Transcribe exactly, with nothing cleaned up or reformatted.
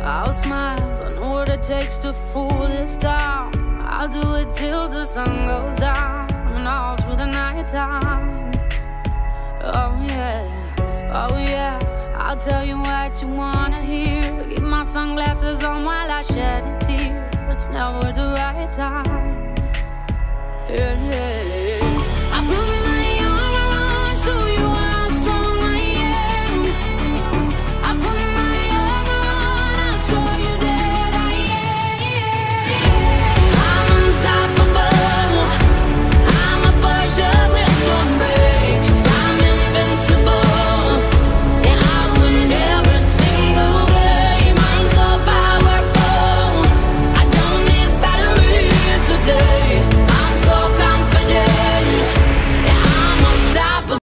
I'll smiles, I know what it takes to fool this town. I'll do it till the sun goes down and all through the night time. Oh yeah, oh yeah, I'll tell you what you wanna hear. Keep my sunglasses on while I shed a tear. It's never the right time. Yeah, yeah, yeah.